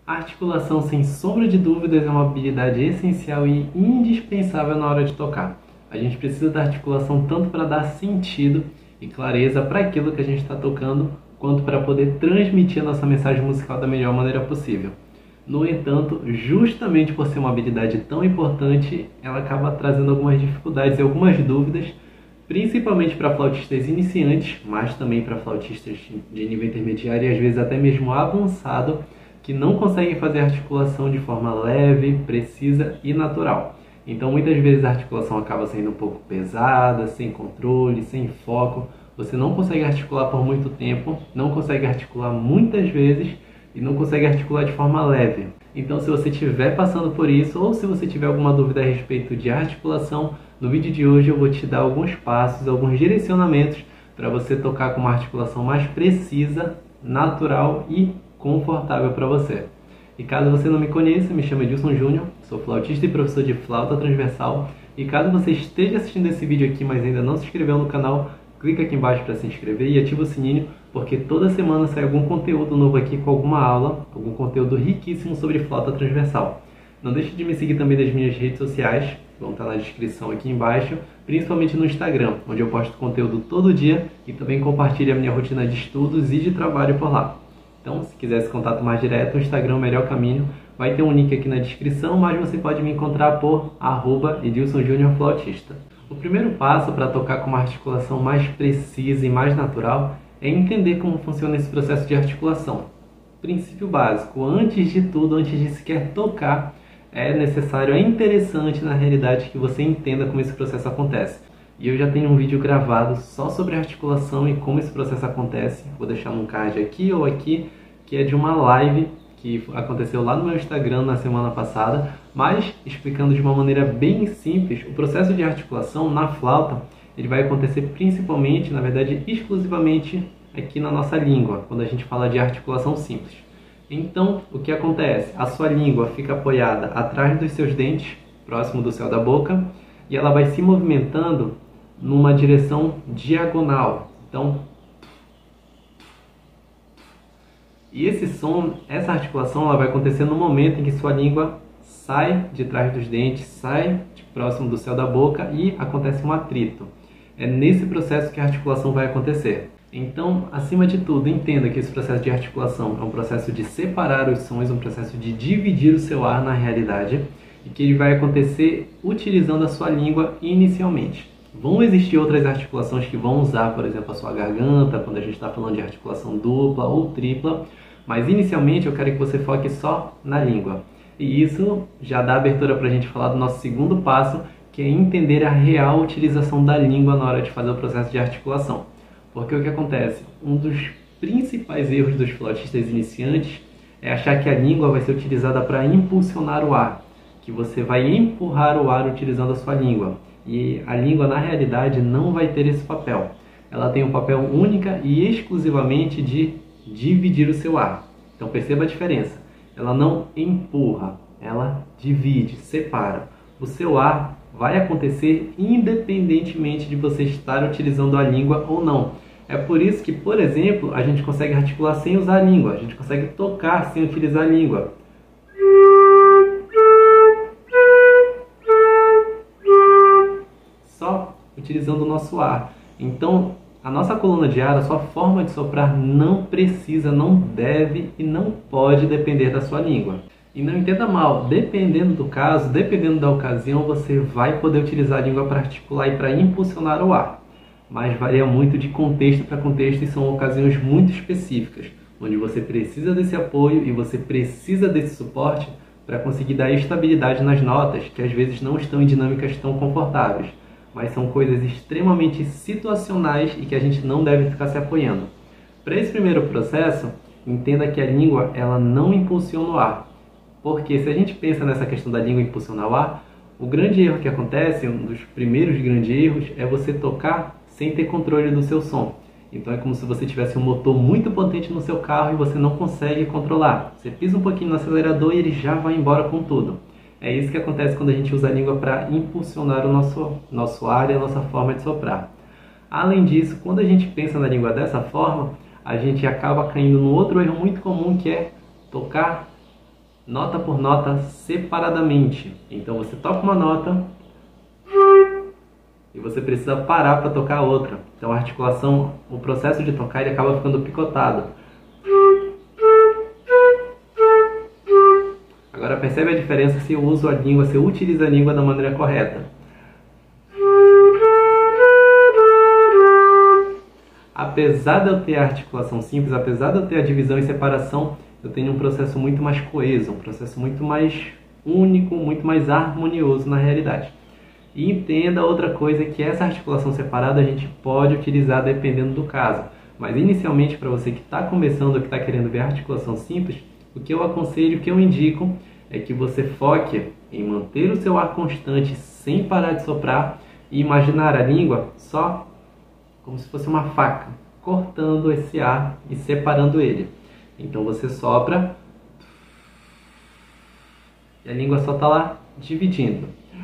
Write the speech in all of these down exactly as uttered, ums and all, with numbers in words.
A articulação, sem sombra de dúvidas, é uma habilidade essencial e indispensável na hora de tocar. A gente precisa da articulação tanto para dar sentido e clareza para aquilo que a gente está tocando, quanto para poder transmitir a nossa mensagem musical da melhor maneira possível. No entanto, justamente por ser uma habilidade tão importante, ela acaba trazendo algumas dificuldades e algumas dúvidas, principalmente para flautistas iniciantes, mas também para flautistas de nível intermediário e às vezes até mesmo avançado, que não conseguem fazer a articulação de forma leve, precisa e natural. Então muitas vezes a articulação acaba sendo um pouco pesada, sem controle, sem foco. Você não consegue articular por muito tempo, não consegue articular muitas vezes e não consegue articular de forma leve. Então se você estiver passando por isso, ou se você tiver alguma dúvida a respeito de articulação, no vídeo de hoje eu vou te dar alguns passos, alguns direcionamentos para você tocar com uma articulação mais precisa, natural e confortável para você. E caso você não me conheça, me chamo Edilson Júnior, sou flautista e professor de flauta transversal. E caso você esteja assistindo esse vídeo aqui, mas ainda não se inscreveu no canal, clica aqui embaixo para se inscrever e ativa o sininho, porque toda semana sai algum conteúdo novo aqui com alguma aula, algum conteúdo riquíssimo sobre flauta transversal. Não deixe de me seguir também nas minhas redes sociais, vão estar na descrição aqui embaixo, principalmente no Instagram, onde eu posto conteúdo todo dia e também compartilho a minha rotina de estudos e de trabalho por lá. Então, se quiser esse contato mais direto, o Instagram é o melhor caminho. Vai ter um link aqui na descrição, mas você pode me encontrar por arroba Edilson Júnior Flautista. O primeiro passo para tocar com uma articulação mais precisa e mais natural é entender como funciona esse processo de articulação. Princípio básico, antes de tudo, antes de sequer tocar, é necessário, é interessante na realidade que você entenda como esse processo acontece. E eu já tenho um vídeo gravado só sobre articulação e como esse processo acontece. Vou deixar num card aqui ou aqui, que é de uma live que aconteceu lá no meu Instagram na semana passada, mas explicando de uma maneira bem simples, o processo de articulação na flauta, ele vai acontecer principalmente, na verdade, exclusivamente aqui na nossa língua, quando a gente fala de articulação simples. Então, o que acontece? A sua língua fica apoiada atrás dos seus dentes, próximo do céu da boca, e ela vai se movimentando numa direção diagonal. Então, e esse som, essa articulação, ela vai acontecer no momento em que sua língua sai de trás dos dentes, sai de próximo do céu da boca e acontece um atrito. É nesse processo que a articulação vai acontecer. Então, acima de tudo, entenda que esse processo de articulação é um processo de separar os sons, um processo de dividir o seu ar na realidade, e que ele vai acontecer utilizando a sua língua inicialmente. Vão existir outras articulações que vão usar, por exemplo, a sua garganta, quando a gente está falando de articulação dupla ou tripla, mas inicialmente eu quero que você foque só na língua. E isso já dá abertura para a gente falar do nosso segundo passo, que é entender a real utilização da língua na hora de fazer o processo de articulação. Porque o que acontece? Um dos principais erros dos flautistas iniciantes é achar que a língua vai ser utilizada para impulsionar o ar, que você vai empurrar o ar utilizando a sua língua. E a língua, na realidade, não vai ter esse papel. Ela tem um papel única e exclusivamente de dividir o seu ar. Então perceba a diferença. Ela não empurra, ela divide, separa. O seu ar vai acontecer independentemente de você estar utilizando a língua ou não. É por isso que, por exemplo, a gente consegue articular sem usar a língua. A gente consegue tocar sem utilizar a língua. Só utilizando o nosso ar. Então, a nossa coluna de ar, a sua forma de soprar não precisa, não deve e não pode depender da sua língua. E não entenda mal, dependendo do caso, dependendo da ocasião, você vai poder utilizar a língua para articular e para impulsionar o ar. Mas varia muito de contexto para contexto e são ocasiões muito específicas, onde você precisa desse apoio e você precisa desse suporte para conseguir dar estabilidade nas notas, que às vezes não estão em dinâmicas tão confortáveis, mas são coisas extremamente situacionais e que a gente não deve ficar se apoiando. Para esse primeiro processo, entenda que a língua ela não impulsiona o ar. Porque se a gente pensa nessa questão da língua impulsionar o ar, o grande erro que acontece, um dos primeiros grandes erros, é você tocar sem ter controle do seu som. Então é como se você tivesse um motor muito potente no seu carro e você não consegue controlar. Você pisa um pouquinho no acelerador e ele já vai embora com tudo. É isso que acontece quando a gente usa a língua para impulsionar o nosso, nosso ar e a nossa forma de soprar. Além disso, quando a gente pensa na língua dessa forma, a gente acaba caindo num outro erro muito comum, que é tocar nota por nota separadamente. Então você toca uma nota e você precisa parar para tocar a outra. Então a articulação, o processo de tocar, ele acaba ficando picotado. Agora percebe a diferença se eu uso a língua, se eu utilizo a língua da maneira correta. Apesar de eu ter a articulação simples, apesar de eu ter a divisão e separação, eu tenho um processo muito mais coeso, um processo muito mais único, muito mais harmonioso na realidade. E entenda outra coisa, que essa articulação separada a gente pode utilizar dependendo do caso. Mas inicialmente, para você que está começando ou que está querendo ver a articulação simples, o que eu aconselho, o que eu indico, é que você foque em manter o seu ar constante sem parar de soprar e imaginar a língua só como se fosse uma faca, cortando esse ar e separando ele. Então você sopra e a língua só está lá dividindo.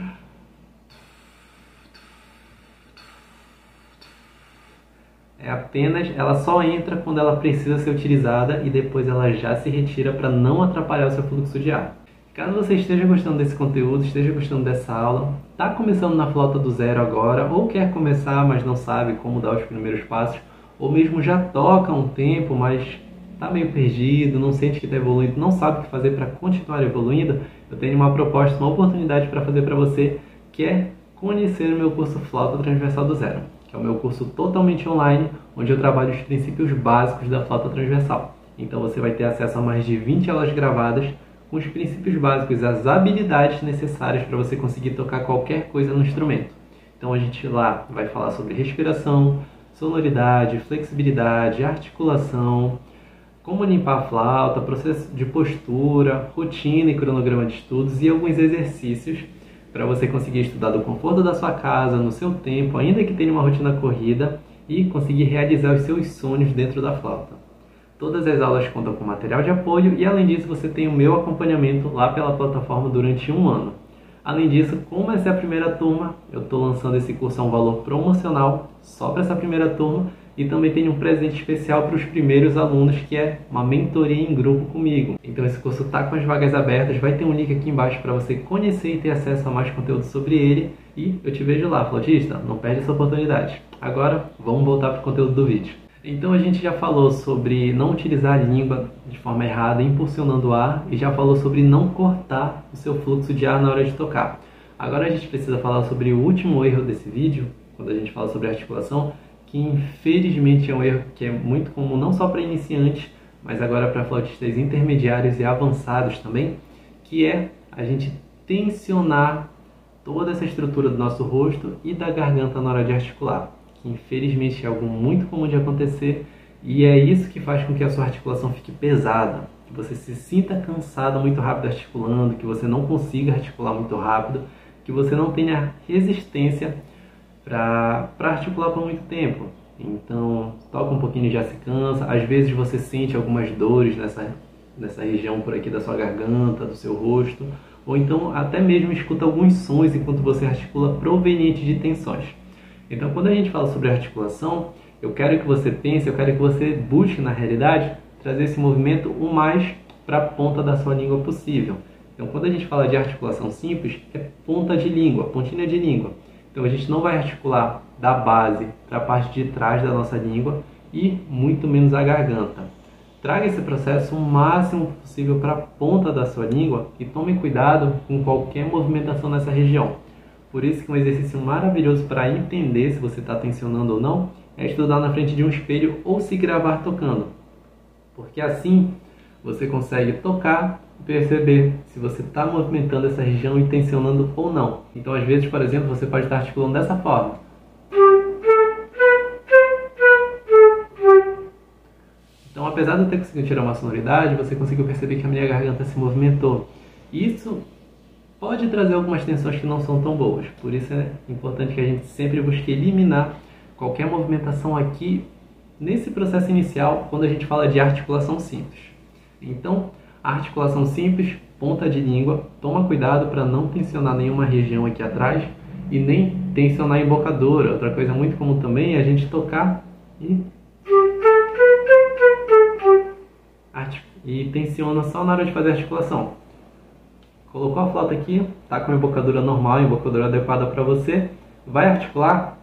É apenas, ela só entra quando ela precisa ser utilizada e depois ela já se retira para não atrapalhar o seu fluxo de ar. Caso você esteja gostando desse conteúdo, esteja gostando dessa aula, está começando na flauta do zero agora, ou quer começar, mas não sabe como dar os primeiros passos, ou mesmo já toca há um tempo, mas está meio perdido, não sente que está evoluindo, não sabe o que fazer para continuar evoluindo, eu tenho uma proposta, uma oportunidade para fazer para você, que é conhecer o meu curso Flauta Transversal do Zero, que é o meu curso totalmente online, onde eu trabalho os princípios básicos da flauta transversal. Então você vai ter acesso a mais de vinte aulas gravadas, com os princípios básicos, as habilidades necessárias para você conseguir tocar qualquer coisa no instrumento. Então a gente lá vai falar sobre respiração, sonoridade, flexibilidade, articulação, como limpar a flauta, processo de postura, rotina e cronograma de estudos e alguns exercícios para você conseguir estudar do conforto da sua casa, no seu tempo, ainda que tenha uma rotina corrida, e conseguir realizar os seus sonhos dentro da flauta. Todas as aulas contam com material de apoio e, além disso, você tem o meu acompanhamento lá pela plataforma durante um ano. Além disso, como essa é a primeira turma, eu estou lançando esse curso a um valor promocional só para essa primeira turma, e também tem um presente especial para os primeiros alunos, que é uma mentoria em grupo comigo. Então esse curso está com as vagas abertas, vai ter um link aqui embaixo para você conhecer e ter acesso a mais conteúdo sobre ele, e eu te vejo lá, flautista, não perde essa oportunidade. Agora, vamos voltar para o conteúdo do vídeo. Então a gente já falou sobre não utilizar a língua de forma errada, impulsionando o ar, e já falou sobre não cortar o seu fluxo de ar na hora de tocar. Agora a gente precisa falar sobre o último erro desse vídeo, quando a gente fala sobre articulação, que infelizmente é um erro que é muito comum não só para iniciantes, mas agora para flautistas intermediários e avançados também, que é a gente tensionar toda essa estrutura do nosso rosto e da garganta na hora de articular. Infelizmente é algo muito comum de acontecer, e é isso que faz com que a sua articulação fique pesada, que você se sinta cansado muito rápido articulando, que você não consiga articular muito rápido, que você não tenha resistência para articular por muito tempo. Então toca um pouquinho e já se cansa, às vezes você sente algumas dores nessa, nessa região por aqui da sua garganta, do seu rosto, ou então até mesmo escuta alguns sons enquanto você articula proveniente de tensões. Então, quando a gente fala sobre articulação, eu quero que você pense, eu quero que você busque, na realidade, trazer esse movimento o mais para a ponta da sua língua possível. Então, quando a gente fala de articulação simples, é ponta de língua, pontinha de língua. Então, a gente não vai articular da base para a parte de trás da nossa língua e muito menos a garganta. Traga esse processo o máximo possível para a ponta da sua língua e tome cuidado com qualquer movimentação nessa região. Por isso que um exercício maravilhoso para entender se você está tensionando ou não é estudar na frente de um espelho ou se gravar tocando. Porque assim você consegue tocar e perceber se você está movimentando essa região e tensionando ou não. Então às vezes, por exemplo, você pode estar articulando dessa forma. Então, apesar de eu ter conseguido tirar uma sonoridade, você conseguiu perceber que a minha garganta se movimentou. Isso pode trazer algumas tensões que não são tão boas. Por isso é importante que a gente sempre busque eliminar qualquer movimentação aqui nesse processo inicial, quando a gente fala de articulação simples. Então, a articulação simples, ponta de língua, toma cuidado para não tensionar nenhuma região aqui atrás e nem tensionar a embocadura. Outra coisa muito comum também é a gente tocar e, e tensiona só na hora de fazer a articulação. Colocou a flauta aqui, está com a embocadura normal, a embocadura adequada para você, vai articular.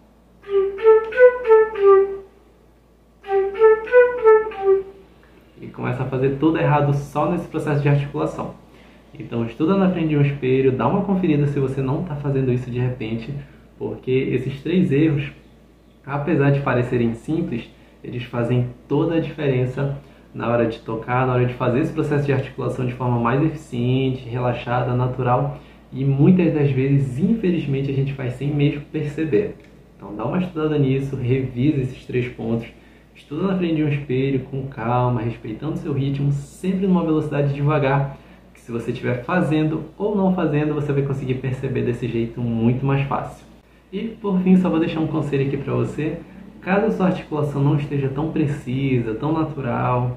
E começa a fazer tudo errado só nesse processo de articulação. Então estuda na frente de um espelho, dá uma conferida se você não está fazendo isso de repente, porque esses três erros, apesar de parecerem simples, eles fazem toda a diferença na hora de tocar, na hora de fazer esse processo de articulação de forma mais eficiente, relaxada, natural, e muitas das vezes, infelizmente, a gente faz sem mesmo perceber. Então dá uma estudada nisso, revisa esses três pontos, estuda na frente de um espelho, com calma, respeitando o seu ritmo, sempre numa velocidade devagar, que se você estiver fazendo ou não fazendo, você vai conseguir perceber desse jeito muito mais fácil. E por fim, só vou deixar um conselho aqui para você. Caso a sua articulação não esteja tão precisa, tão natural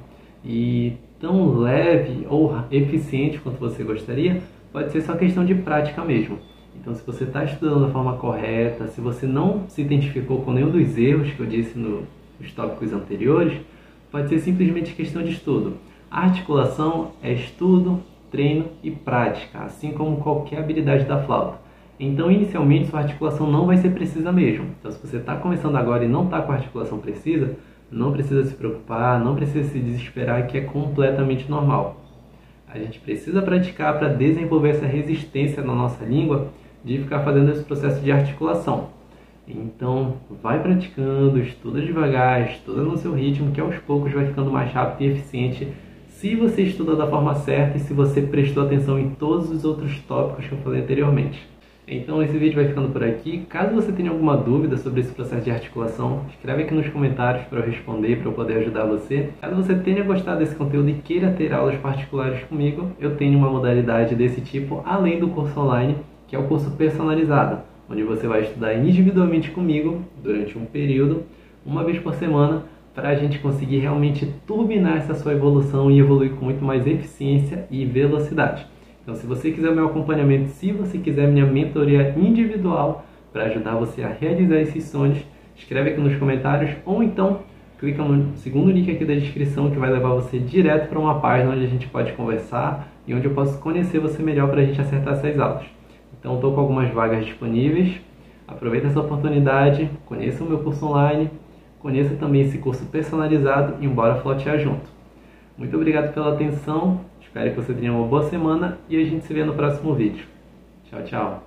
e tão leve ou eficiente quanto você gostaria, pode ser só questão de prática mesmo. Então, se você está estudando da forma correta, se você não se identificou com nenhum dos erros que eu disse no, nos tópicos anteriores, pode ser simplesmente questão de estudo. A articulação é estudo, treino e prática, assim como qualquer habilidade da flauta. Então, inicialmente, sua articulação não vai ser precisa mesmo. Então, se você está começando agora e não está com a articulação precisa, não precisa se preocupar, não precisa se desesperar, que é completamente normal. A gente precisa praticar para desenvolver essa resistência na nossa língua de ficar fazendo esse processo de articulação. Então, vai praticando, estuda devagar, estuda no seu ritmo, que aos poucos vai ficando mais rápido e eficiente se você estuda da forma certa e se você prestou atenção em todos os outros tópicos que eu falei anteriormente. Então esse vídeo vai ficando por aqui. Caso você tenha alguma dúvida sobre esse processo de articulação, escreve aqui nos comentários para eu responder, para eu poder ajudar você. Caso você tenha gostado desse conteúdo e queira ter aulas particulares comigo, eu tenho uma modalidade desse tipo, além do curso online, que é o curso personalizado, onde você vai estudar individualmente comigo durante um período, uma vez por semana, para a gente conseguir realmente turbinar essa sua evolução e evoluir com muito mais eficiência e velocidade. Então, se você quiser o meu acompanhamento, se você quiser minha mentoria individual para ajudar você a realizar esses sonhos, escreve aqui nos comentários ou então clica no segundo link aqui da descrição que vai levar você direto para uma página onde a gente pode conversar e onde eu posso conhecer você melhor para a gente acertar essas aulas. Então, estou com algumas vagas disponíveis. Aproveita essa oportunidade, conheça o meu curso online, conheça também esse curso personalizado e bora flautear junto. Muito obrigado pela atenção. Espero que você tenha uma boa semana e a gente se vê no próximo vídeo. Tchau, tchau!